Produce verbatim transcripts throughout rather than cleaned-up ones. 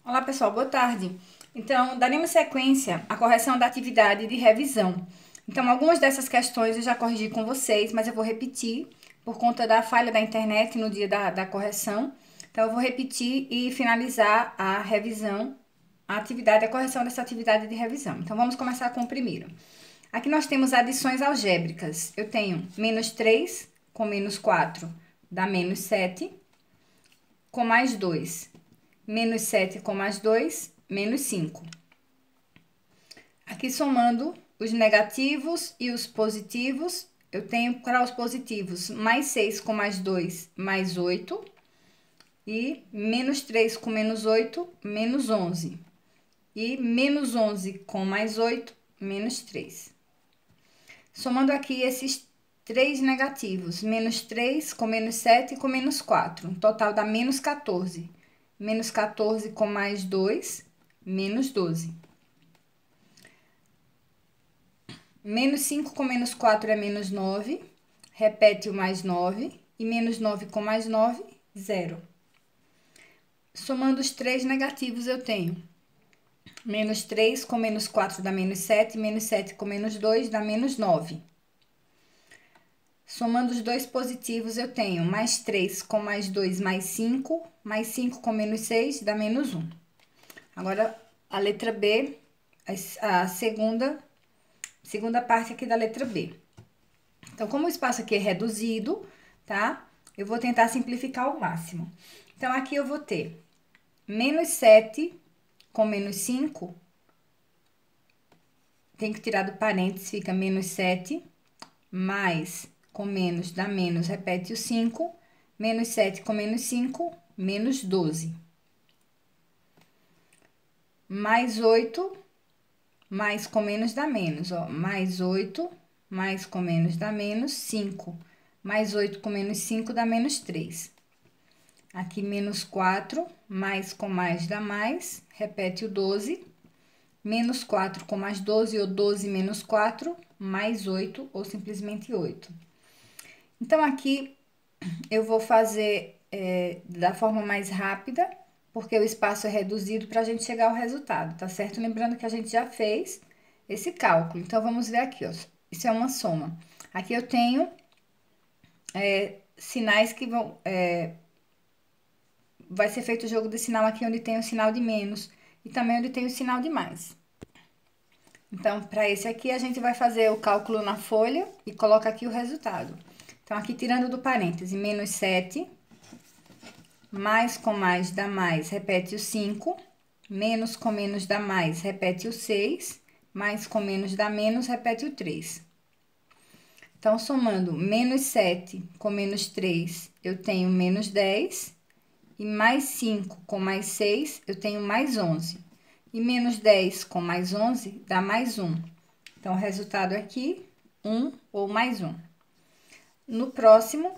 Olá, pessoal, boa tarde. Então, daremos sequência à correção da atividade de revisão. Então, algumas dessas questões eu já corrigi com vocês, mas eu vou repetir por conta da falha da internet no dia da, da correção. Então, eu vou repetir e finalizar a revisão, a atividade, a correção dessa atividade de revisão. Então, vamos começar com o primeiro. Aqui nós temos adições algébricas. Eu tenho menos três com menos quatro dá menos sete, com mais dois. Menos sete com mais dois, menos cinco. Aqui somando os negativos e os positivos, eu tenho para os positivos mais seis com mais dois, mais oito. E menos três com menos oito, menos onze. E menos onze com mais oito, menos três. Somando aqui esses três negativos, menos três com menos sete com menos quatro, um total dá menos quatorze. Menos quatorze com mais dois, menos doze. Menos cinco com menos quatro é menos nove, repete o mais nove, e menos nove com mais nove, zero. Somando os três negativos, eu tenho menos três com menos quatro dá menos sete, menos sete com menos dois dá menos nove. Somando os dois positivos, eu tenho mais três com mais dois, mais cinco, mais cinco com menos seis, dá menos um. Agora, a letra B, a segunda, segunda parte aqui da letra B. Então, como o espaço aqui é reduzido, tá? Eu vou tentar simplificar ao máximo. Então, aqui eu vou ter menos sete com menos cinco, tem que tirar do parênteses, fica menos sete, mais com menos dá menos, repete o cinco, menos sete com menos cinco, menos doze. Mais oito, mais com menos dá menos, ó, mais oito, mais com menos dá menos, cinco. Mais oito com menos cinco dá menos três. Aqui, menos quatro, mais com mais dá mais, repete o doze. Menos quatro com mais doze, ou doze menos quatro, mais oito, ou simplesmente oito. Então, aqui, eu vou fazer é, da forma mais rápida, porque o espaço é reduzido para a gente chegar ao resultado, tá certo? Lembrando que a gente já fez esse cálculo. Então, vamos ver aqui, ó. Isso é uma soma. Aqui eu tenho é, sinais que vão... É, vai ser feito o jogo de sinal aqui onde tem o sinal de menos e também onde tem o sinal de mais. Então, para esse aqui, a gente vai fazer o cálculo na folha e coloca aqui o resultado. Então, aqui tirando do parêntese, menos sete, mais com mais dá mais, repete o cinco, menos com menos dá mais, repete o seis, mais com menos dá menos, repete o três. Então, somando menos sete com menos três, eu tenho menos dez, e mais cinco com mais seis, eu tenho mais onze. E menos dez com mais onze dá mais um. Então, o resultado aqui, um ou mais um. No próximo,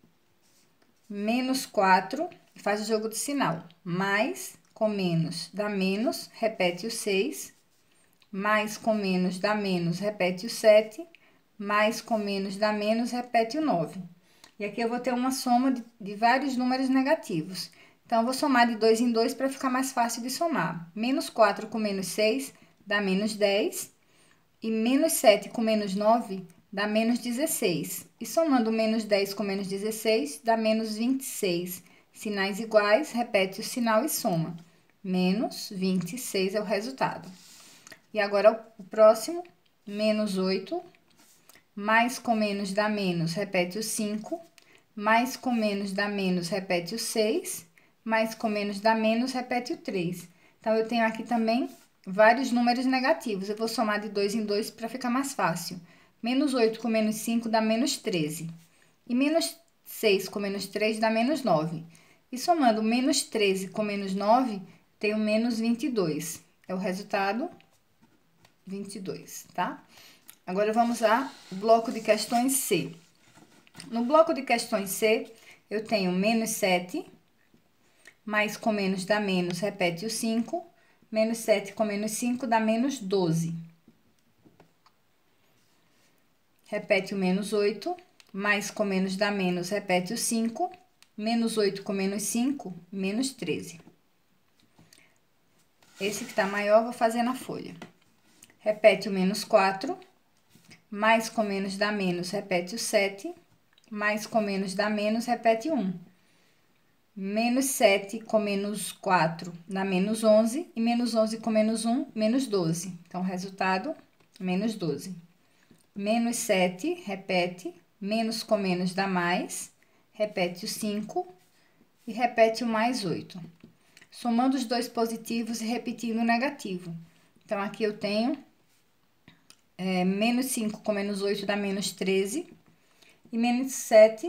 menos quatro, faz o jogo de sinal. Mais com menos dá menos, repete o seis. Mais com menos dá menos, repete o sete. Mais com menos dá menos, repete o nove. E aqui eu vou ter uma soma de, de vários números negativos. Então, eu vou somar de dois em dois para ficar mais fácil de somar. Menos quatro com menos seis dá menos dez. E menos sete com menos nove dá menos dezesseis. E somando menos dez com menos dezesseis, dá menos vinte e seis. Sinais iguais, repete o sinal e soma. Menos vinte e seis é o resultado. E agora, o próximo, menos oito. Mais com menos dá menos, repete o cinco. Mais com menos dá menos, repete o seis. Mais com menos dá menos, repete o três. Então, eu tenho aqui também vários números negativos. Eu vou somar de dois em dois para ficar mais fácil. Menos oito com menos cinco dá menos treze. E menos seis com menos três dá menos nove. E somando menos treze com menos nove, tenho menos vinte e dois. É o resultado, vinte e dois, tá? Agora, vamos ao bloco de questões C. No bloco de questões C, eu tenho menos sete, mais com menos dá menos, repete o cinco. Menos sete com menos cinco dá menos doze. Repete o menos oito. Mais com menos dá menos, repete o cinco. Menos oito com menos cinco, menos treze. Esse que tá maior, vou fazer na folha. Repete o menos quatro. Mais com menos dá menos, repete o sete. Mais com menos dá menos, repete um. Menos sete com menos quatro dá menos onze. E menos onze com menos um, menos doze. Então, resultado, menos doze. Menos sete, repete. Menos com menos dá mais. Repete o cinco. E repete o mais oito. Somando os dois positivos e repetindo o negativo. Então, aqui eu tenho é, menos cinco com menos oito dá menos treze. E menos sete,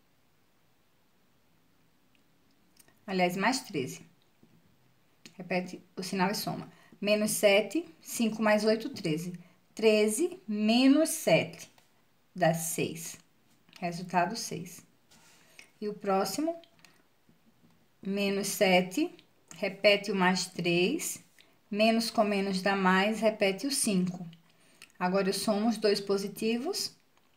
aliás, mais treze. Repete o sinal e soma. Menos sete, cinco mais oito, treze. treze menos sete dá seis. Resultado, seis. E o próximo, menos sete, repete o mais três. Menos com menos dá mais, repete o cinco. Agora, eu somo os dois positivos.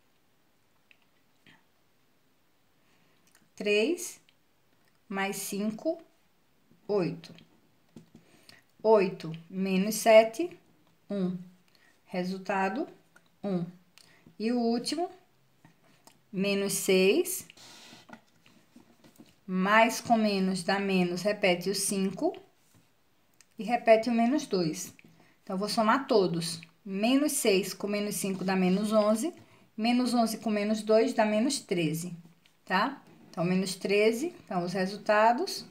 três mais cinco, oito. oito menos sete, um. Resultado, um. E o último, menos seis. Mais com menos dá menos, repete o cinco. E repete o menos dois. Então, vou somar todos. Menos seis com menos cinco dá menos onze. Menos onze com menos dois dá menos treze, tá? Então, menos treze, então, os resultados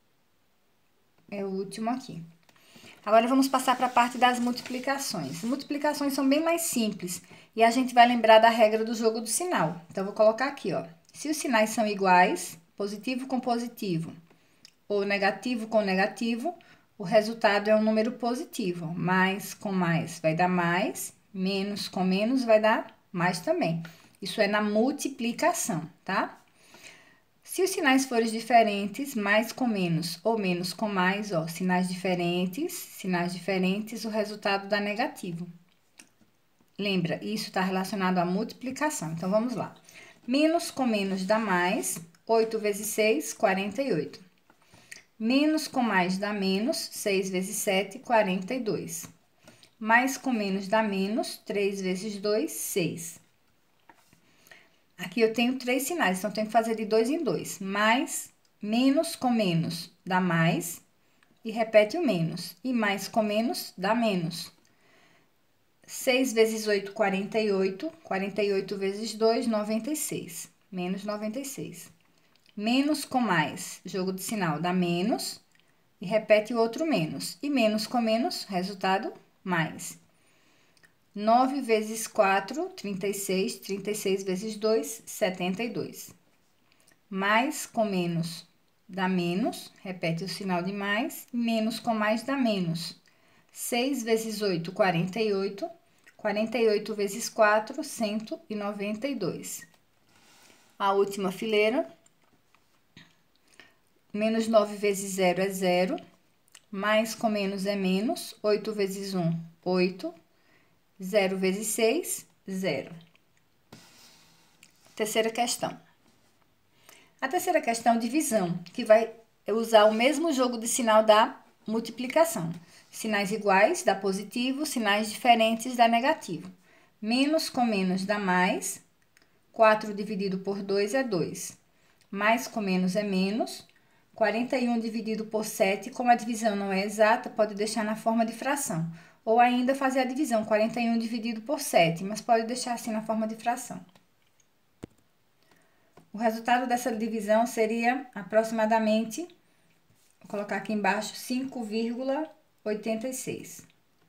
é o último aqui. Agora, vamos passar para a parte das multiplicações. Multiplicações são bem mais simples e a gente vai lembrar da regra do jogo do sinal. Então, vou colocar aqui, ó. Se os sinais são iguais, positivo com positivo ou negativo com negativo, o resultado é um número positivo. Mais com mais vai dar mais, menos com menos vai dar mais também. Isso é na multiplicação, tá? Se os sinais forem diferentes, mais com menos ou menos com mais, ó, sinais diferentes, sinais diferentes, o resultado dá negativo. Lembra, isso está relacionado à multiplicação. Então, vamos lá. Menos com menos dá mais, oito vezes seis, quarenta e oito. Menos com mais dá menos, seis vezes sete, quarenta e dois. Mais com menos dá menos, três vezes dois, seis. Aqui eu tenho três sinais, então tenho que fazer de dois em dois. Mais, menos com menos dá mais, e repete o menos. E mais com menos dá menos. seis vezes oito, quarenta e oito. quarenta e oito vezes dois, noventa e seis. Menos noventa e seis. Menos com mais, jogo de sinal, dá menos, e repete o outro menos. E menos com menos, resultado, mais. nove vezes quatro, trinta e seis. trinta e seis vezes dois, setenta e dois. Mais com menos dá menos, repete o sinal de mais. Menos com mais dá menos. seis vezes oito, quarenta e oito. quarenta e oito vezes quatro, cento e noventa e dois. A última fileira. Menos nove vezes zero é zero. Mais com menos é menos. oito vezes um, oito. zero vezes seis, zero. Terceira questão. A terceira questão é divisão, que vai usar o mesmo jogo de sinal da multiplicação. Sinais iguais dá positivo, sinais diferentes dá negativo. Menos com menos dá mais. quatro dividido por dois é dois. Mais com menos é menos. quarenta e um dividido por sete, como a divisão não é exata, pode deixar na forma de fração. Ou ainda fazer a divisão, quarenta e um dividido por sete, mas pode deixar assim na forma de fração. O resultado dessa divisão seria aproximadamente, vou colocar aqui embaixo, cinco vírgula oitenta e seis.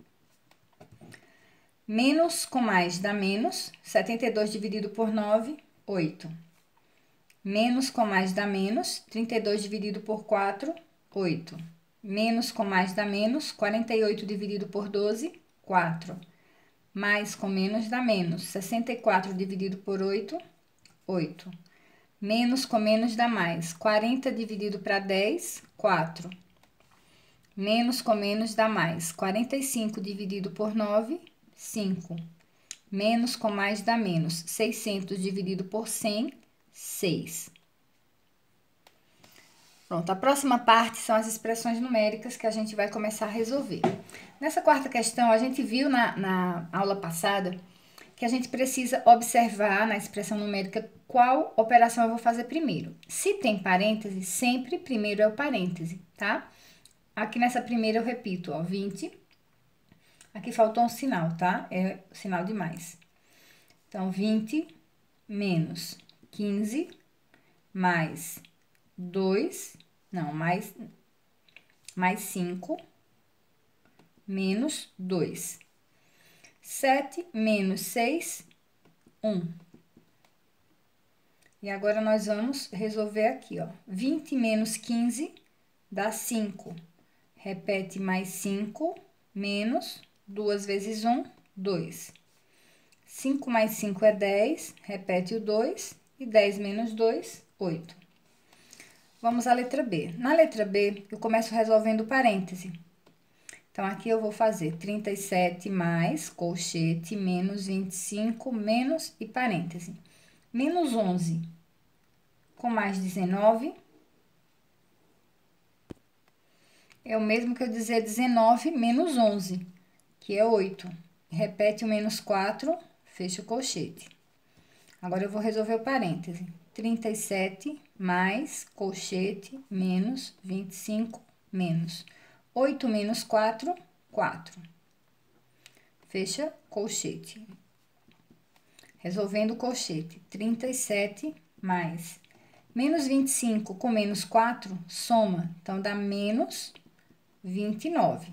Menos com mais dá menos, setenta e dois dividido por nove, oito. Menos com mais dá menos, trinta e dois dividido por quatro, oito. Menos com mais dá menos, quarenta e oito dividido por doze, quatro. Mais com menos dá menos, sessenta e quatro dividido por oito, oito. Menos com menos dá mais, quarenta dividido para dez, quatro. Menos com menos dá mais, quarenta e cinco dividido por nove, cinco. Menos com mais dá menos, seiscentos dividido por cem, seis. Pronto, a próxima parte são as expressões numéricas que a gente vai começar a resolver. Nessa quarta questão, a gente viu na, na aula passada que a gente precisa observar na expressão numérica qual operação eu vou fazer primeiro. Se tem parêntese, sempre primeiro é o parêntese, tá? Aqui nessa primeira eu repito, ó, vinte. Aqui faltou um sinal, tá? É o sinal de mais. Então, vinte menos quinze mais dois, não, mais, mais cinco menos dois. sete menos seis, um. E agora, nós vamos resolver aqui, ó. vinte menos quinze dá cinco. Repete mais cinco, menos duas vezes um, dois. cinco mais cinco é dez, repete o dois, e dez menos dois, oito. Vamos à letra B. Na letra B, eu começo resolvendo parêntese. Então, aqui eu vou fazer trinta e sete mais colchete, menos vinte e cinco, menos e parêntese. Menos onze com mais dezenove é o mesmo que eu dizer dezenove menos onze, que é oito. Repete o menos quatro, fecha o colchete. Agora, eu vou resolver o parêntese. trinta e sete mais colchete, menos vinte e cinco, menos oito menos quatro, quatro. Fecha colchete. Resolvendo o colchete. trinta e sete mais menos vinte e cinco com menos quatro, soma. Então, dá menos vinte e nove.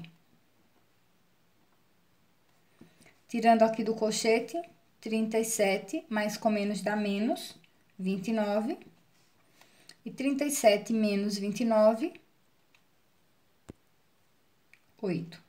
Tirando aqui do colchete, trinta e sete mais com menos dá menos vinte e nove. E trinta e sete menos vinte e nove, oito.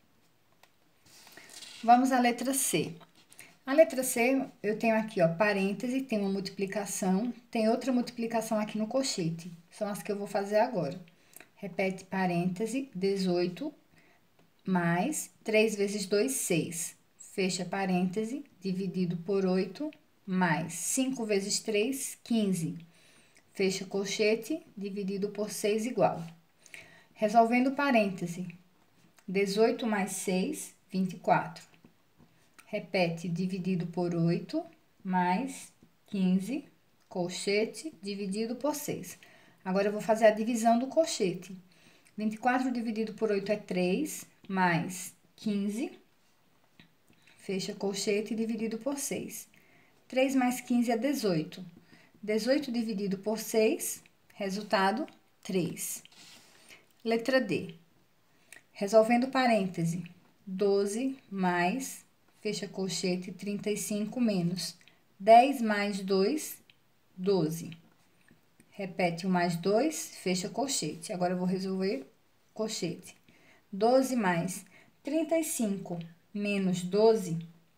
Vamos à letra C. A letra C, eu tenho aqui, ó, parêntese, tem uma multiplicação, tem outra multiplicação aqui no colchete. São as que eu vou fazer agora. Repete parêntese, dezoito, mais três vezes dois, seis. Fecha parêntese, dividido por oito, mais cinco vezes três, quinze. Fecha colchete, dividido por seis, igual. Resolvendo parêntese, dezoito mais seis, vinte e quatro. Repete, dividido por oito, mais quinze, colchete, dividido por seis. Agora, eu vou fazer a divisão do colchete. vinte e quatro dividido por oito é três, mais quinze, fecha colchete, dividido por seis. três mais quinze é dezoito. dezoito dividido por seis, resultado, três. Letra D. Resolvendo parêntese, doze mais, fecha colchete, trinta e cinco menos dez mais dois, doze. Repete o mais dois, fecha colchete. Agora, eu vou resolver colchete. doze mais trinta e cinco menos doze,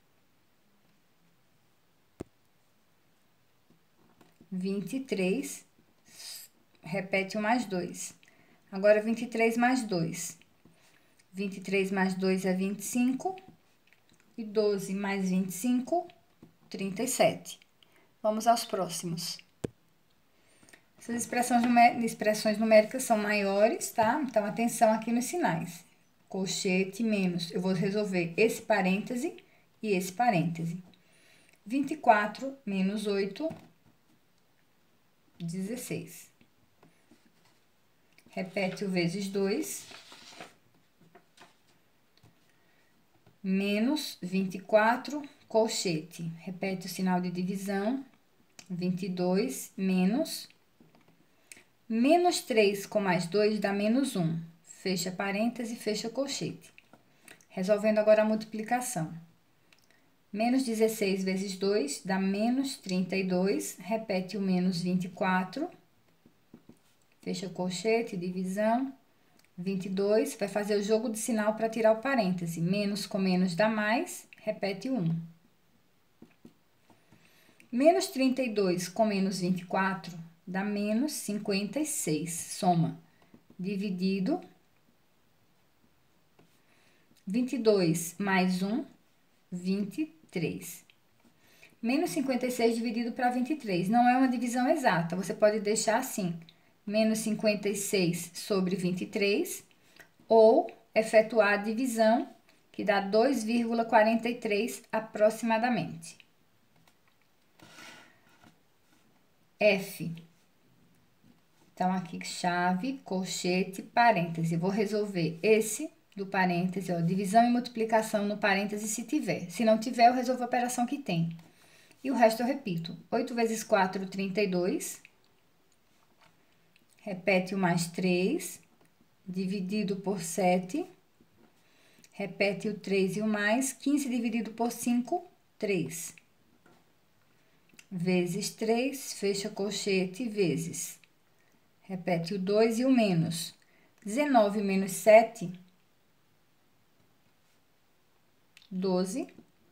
vinte e três, repete o mais dois. Agora, vinte e três mais dois. vinte e três mais dois é vinte e cinco. E doze mais vinte e cinco, trinta e sete. Vamos aos próximos. Essas expressões, numé expressões numéricas são maiores, tá? Então, atenção aqui nos sinais. Colchete menos, eu vou resolver esse parêntese e esse parêntese. vinte e quatro menos oito, dezesseis. Repete o vezes dois. Menos vinte e quatro, colchete. Repete o sinal de divisão. vinte e dois menos. Menos três com mais dois dá menos um. Fecha parêntese, fecha colchete. Resolvendo agora a multiplicação. Menos dezesseis vezes dois dá menos trinta e dois. Repete o menos vinte e quatro. Fecha colchete, divisão. vinte e dois, vai fazer o jogo de sinal para tirar o parêntese. Menos com menos dá mais, repete o um. Menos trinta e dois com menos vinte e quatro dá menos cinquenta e seis. Soma. Dividido. vinte e dois mais um, vinte e três. Menos cinquenta e seis dividido para vinte e três. Não é uma divisão exata, você pode deixar assim. menos cinquenta e seis sobre vinte e três, ou efetuar a divisão, que dá dois vírgula quarenta e três aproximadamente. F. Então, aqui, chave, colchete, parêntese. Vou resolver esse do parêntese, ó, divisão e multiplicação no parêntese se tiver. Se não tiver, eu resolvo a operação que tem. E o resto eu repito. oito vezes quatro, trinta e dois. Repete o mais três, dividido por sete. Repete o três e o mais, quinze dividido por cinco, três. Vezes três, fecha colchete, vezes. Repete o dois e o menos. dezenove menos sete, doze.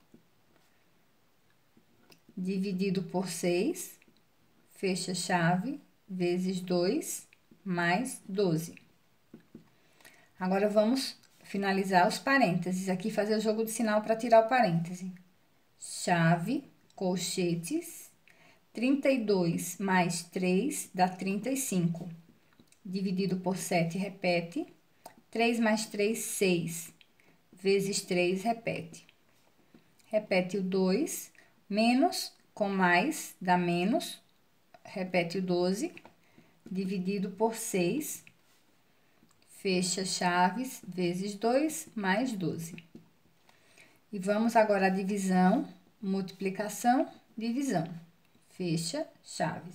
Dividido por seis, fecha chave, vezes dois, mais doze. Agora, vamos finalizar os parênteses. Aqui, fazer o jogo de sinal para tirar o parêntese. Chave, colchetes, trinta e dois mais três dá trinta e cinco. Dividido por sete, repete. três mais três, seis. Vezes três, repete. Repete o dois, menos com mais dá menos. Repete o doze, dividido por seis. Fecha chaves, vezes dois, mais doze. E vamos agora à divisão, multiplicação, divisão. Fecha chaves.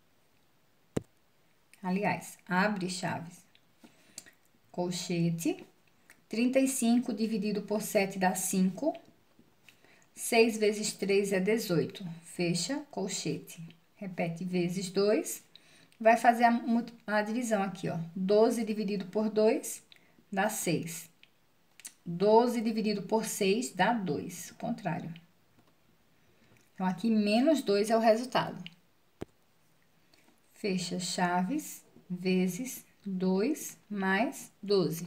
Aliás, abre chaves. Colchete. trinta e cinco dividido por sete dá cinco. seis vezes três é dezoito. Fecha colchete. Repete vezes dois. Vai fazer a, a divisão aqui, ó. doze dividido por dois dá seis. doze dividido por seis dá dois. Contrário. Então, aqui, menos dois é o resultado. Fecha chaves, vezes dois mais doze.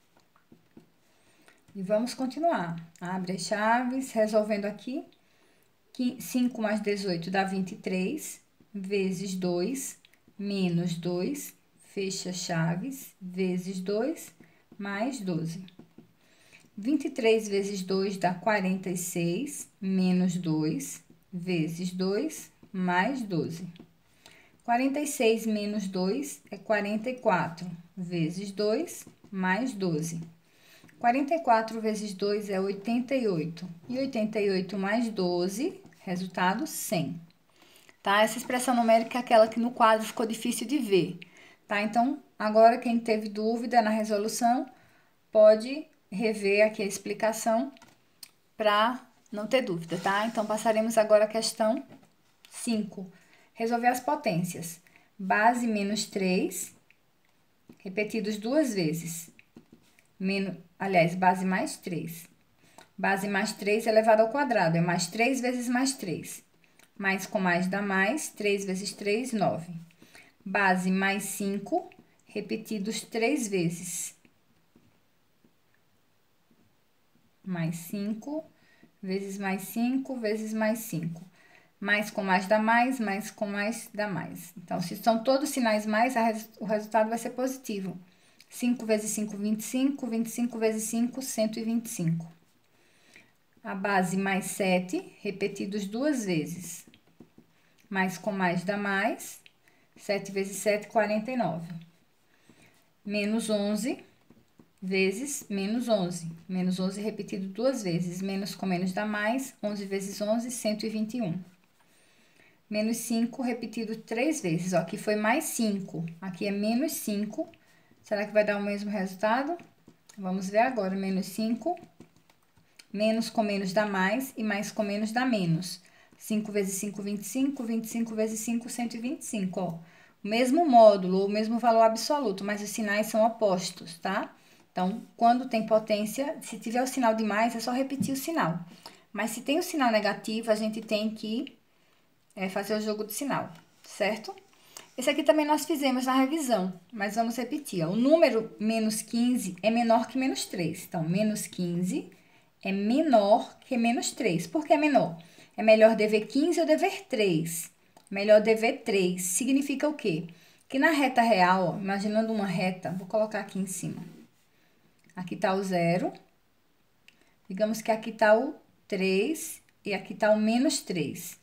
E vamos continuar. Abre as chaves, resolvendo aqui. cinco mais dezoito dá vinte e três, vezes dois, menos dois, fecha chaves, vezes dois, mais doze. vinte e três vezes dois dá quarenta e seis, menos dois, vezes dois, mais doze. quarenta e seis menos dois é quarenta e quatro, vezes dois, mais doze. quarenta e quatro vezes dois é oitenta e oito. E oitenta e oito mais doze, resultado cem. Tá? Essa expressão numérica é aquela que no quadro ficou difícil de ver. Tá? Então, agora quem teve dúvida na resolução, pode rever aqui a explicação para não ter dúvida, tá? Então, passaremos agora a questão cinco. Resolver as potências. Base menos três, repetidos duas vezes. Menos, aliás, base mais três. Base mais três elevado ao quadrado, é mais três vezes mais três. Mais com mais dá mais, três vezes três, nove. Base mais cinco, repetidos três vezes. Mais cinco, vezes mais cinco, vezes mais cinco. Mais com mais dá mais, mais com mais dá mais. Então, se são todos sinais mais, res, o resultado vai ser positivo. cinco vezes cinco, vinte e cinco. vinte e cinco vezes cinco, cento e vinte e cinco. A base mais sete, repetidos duas vezes. Mais com mais dá mais. sete vezes sete, quarenta e nove. Menos onze vezes menos onze. Menos onze repetido duas vezes. Menos com menos dá mais. onze vezes onze, cento e vinte e um. Menos cinco repetido três vezes. Ó, aqui foi mais cinco. Aqui é menos cinco. Será que vai dar o mesmo resultado? Vamos ver agora. Menos cinco. Menos com menos dá mais. E mais com menos dá menos. cinco vezes cinco, vinte e cinco. vinte e cinco vezes cinco, cento e vinte e cinco. Ó. O mesmo módulo, o mesmo valor absoluto, mas os sinais são opostos, tá? Então, quando tem potência, se tiver o sinal de mais, é só repetir o sinal. Mas se tem o sinal negativo, a gente tem que é, fazer o jogo de sinal, certo? Esse aqui também nós fizemos na revisão, mas vamos repetir. Ó. O número menos quinze é menor que menos três. Então, menos quinze é menor que menos três. Por que é menor? É melhor dever quinze ou dever três? Melhor dever três. Significa o quê? que na reta real, ó, imaginando uma reta, vou colocar aqui em cima. Aqui tá o zero. Digamos que aqui tá o três e aqui tá o menos três.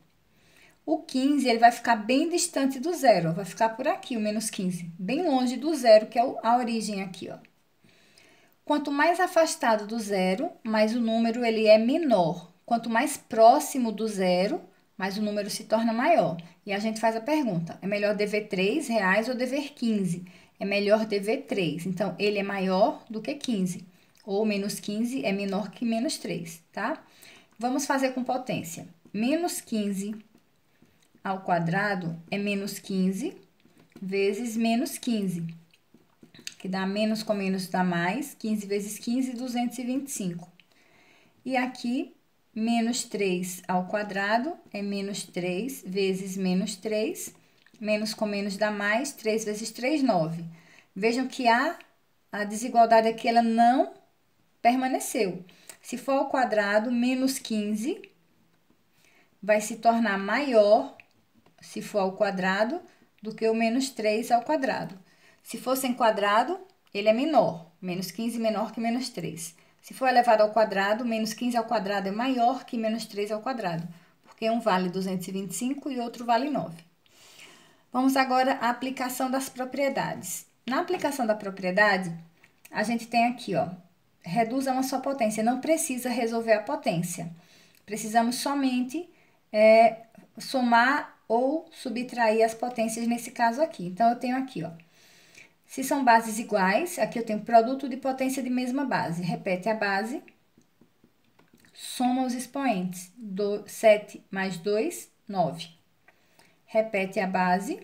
O quinze, ele vai ficar bem distante do zero, ó, vai ficar por aqui o menos quinze, bem longe do zero, que é a origem aqui, ó. Quanto mais afastado do zero, mais o número ele é menor. Quanto mais próximo do zero, mais o número se torna maior. E a gente faz a pergunta, é melhor dever três reais ou dever quinze? É melhor dever três, então ele é maior do que quinze. Ou menos quinze é menor que menos três, tá? Vamos fazer com potência. Menos quinze ao quadrado é menos quinze vezes menos quinze. Que dá menos com menos dá mais, quinze vezes quinze, duzentos e vinte e cinco. E aqui, menos três ao quadrado é menos três vezes menos três, menos com menos dá mais, três vezes três, nove. Vejam que a, a desigualdade aqui, ela não permaneceu. Se for ao quadrado, menos quinze vai se tornar maior, se for ao quadrado, do que o menos três ao quadrado. Se fosse em quadrado, ele é menor. Menos quinze menor que menos três. Se for elevado ao quadrado, menos quinze ao quadrado é maior que menos três ao quadrado. Porque um vale duzentos e vinte e cinco e outro vale nove. Vamos agora à aplicação das propriedades. Na aplicação da propriedade, a gente tem aqui, ó. Reduz a uma só potência. Não precisa resolver a potência. Precisamos somente é, somar ou subtrair as potências nesse caso aqui. Então, eu tenho aqui, ó. Se são bases iguais, aqui eu tenho produto de potência de mesma base. Repete a base, soma os expoentes. Do, sete mais dois, nove. Repete a base,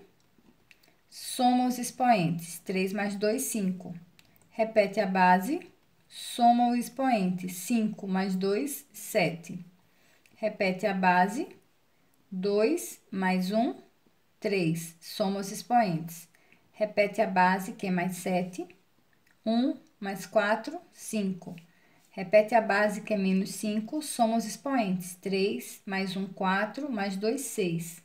soma os expoentes. três mais dois, cinco. Repete a base, soma o expoente. cinco mais dois, sete. Repete a base, dois mais um, três. Soma os expoentes. Repete a base, que é mais sete. um mais quatro, cinco. Repete a base, que é menos cinco. Soma os expoentes. três mais um, quatro. Mais dois, seis.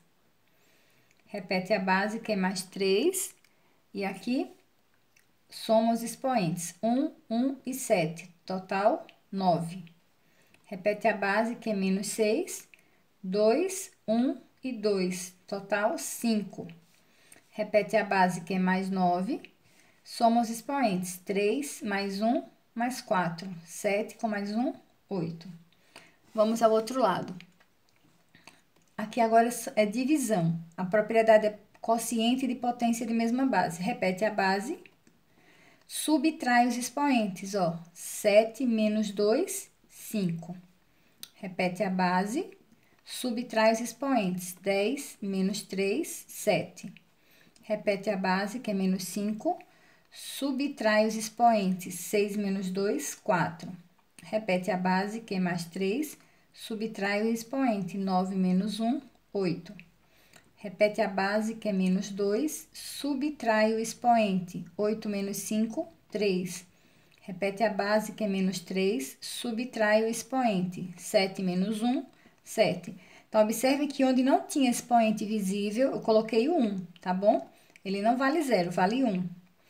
Repete a base, que é mais três. E aqui, soma os expoentes. um, um e sete. Total, nove. Repete a base, que é menos seis. dois, um e dois. Total, cinco. Repete a base, que é mais nove. Soma os expoentes. três mais um, mais quatro. sete com mais um, oito. Vamos ao outro lado. Aqui agora é divisão. A propriedade é quociente de potência de mesma base. Repete a base. Subtrai os expoentes, ó. sete menos dois, cinco. Repete a base. Subtrai os expoentes. dez menos três, sete. Repete a base, que é menos cinco. Subtrai os expoentes. seis menos dois, quatro. Repete a base, que é mais três. Subtrai o expoente. nove menos um, oito. Repete a base, que é menos dois. Subtrai o expoente. oito menos cinco, três. Repete a base, que é menos três. Subtrai o expoente. sete menos um, sete. Então, observe que onde não tinha expoente visível, eu coloquei o um, tá bom? Ele não vale zero, vale um.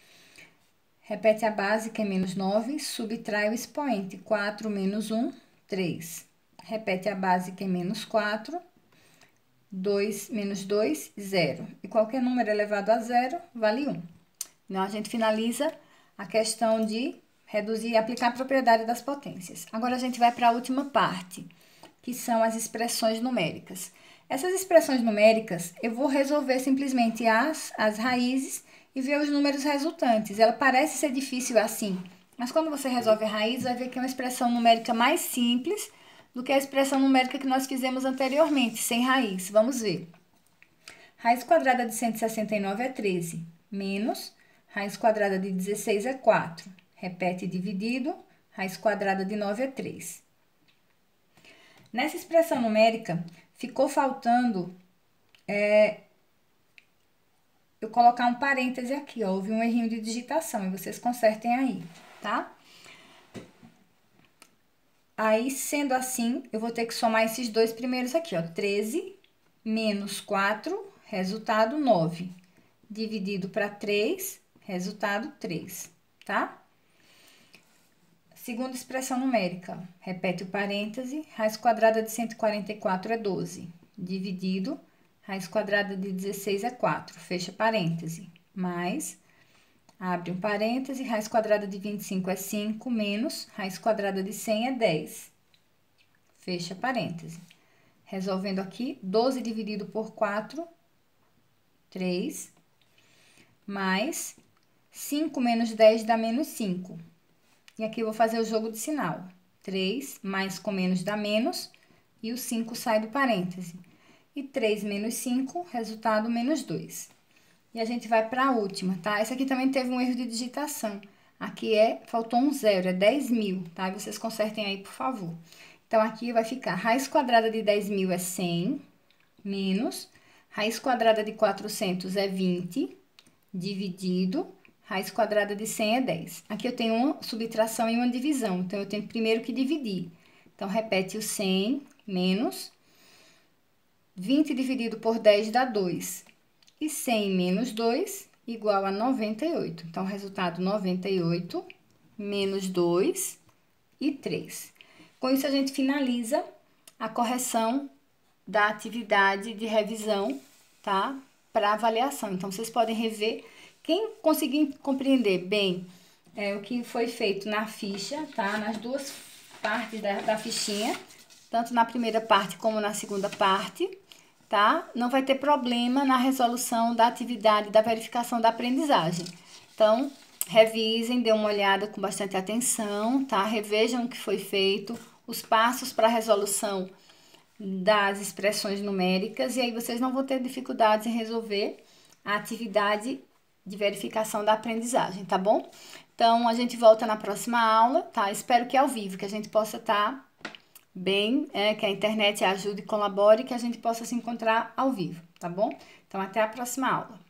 Repete a base, que é menos nove, subtrai o expoente. quatro menos um, três. Repete a base, que é menos quatro. dois menos dois, zero. E qualquer número elevado a zero, vale um. Então, a gente finaliza a questão de reduzir e aplicar a propriedade das potências. Agora, a gente vai para a última parte, que são as expressões numéricas. Essas expressões numéricas, eu vou resolver simplesmente as, as raízes e ver os números resultantes. Ela parece ser difícil assim, mas quando você resolve a raiz, vai ver que é uma expressão numérica mais simples do que a expressão numérica que nós fizemos anteriormente, sem raiz. Vamos ver. Raiz quadrada de cento e sessenta e nove é treze, menos raiz quadrada de dezesseis é quatro. Repete dividido, raiz quadrada de nove é três. Nessa expressão numérica, ficou faltando é, eu colocar um parêntese aqui, ó. Houve um errinho de digitação e vocês consertem aí, tá? Aí, sendo assim, eu vou ter que somar esses dois primeiros aqui, ó. treze menos quatro, resultado nove. dividido para três, resultado três, tá? Segunda expressão numérica, repete o parêntese, raiz quadrada de cento e quarenta e quatro é doze, dividido, raiz quadrada de dezesseis é quatro, fecha parêntese, mais, abre um parêntese, raiz quadrada de vinte e cinco é cinco, menos, raiz quadrada de cem é dez, fecha parêntese. Resolvendo aqui, doze dividido por quatro, três, mais cinco menos dez dá menos cinco. E aqui eu vou fazer o jogo de sinal. três mais com menos dá menos, e o cinco sai do parêntese. E três menos cinco, resultado menos dois. E a gente vai para a última, tá? Essa aqui também teve um erro de digitação. Aqui é, faltou um zero, é dez mil, tá? E vocês consertem aí, por favor. Então, aqui vai ficar raiz quadrada de dez mil é cem, menos raiz quadrada de quatrocentos é vinte, dividido, raiz quadrada de cem é dez. Aqui eu tenho uma subtração e uma divisão, então eu tenho primeiro que dividir. Então, repete o cem menos vinte dividido por dez dá dois. E cem menos dois igual a noventa e oito. Então, resultado noventa e oito menos dois e três. Com isso, a gente finaliza a correção da atividade de revisão, tá? Para avaliação. Então, vocês podem rever. Quem conseguir compreender bem é, o que foi feito na ficha, tá? Nas duas partes da, da fichinha, tanto na primeira parte como na segunda parte, tá? Não vai ter problema na resolução da atividade da verificação da aprendizagem. Então, revisem, dêem uma olhada com bastante atenção, tá? Revejam o que foi feito, os passos para a resolução das expressões numéricas, e aí vocês não vão ter dificuldades em resolver a atividade de verificação da aprendizagem, tá bom? Então, a gente volta na próxima aula, tá? Espero que ao vivo, que a gente possa estar bem, é, que a internet ajude e colabore, que a gente possa se encontrar ao vivo, tá bom? Então, até a próxima aula.